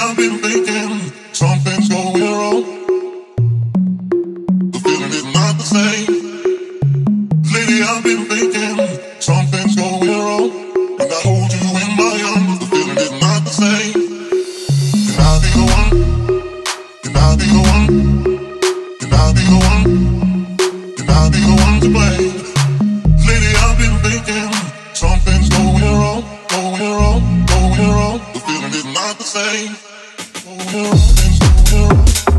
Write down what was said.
I've been thinking something's going wrong. The feeling is not the same. Lately I've been thinking something's going wrong. And I hold you in my arms. The feeling is not the same. Can I be the one? Can I be the one? Can I be the one? Can I be the one to blame? Lately I've been thinking something's going wrong, going wrong, going wrong. The feeling is not the same. Going wrong, things going wrong.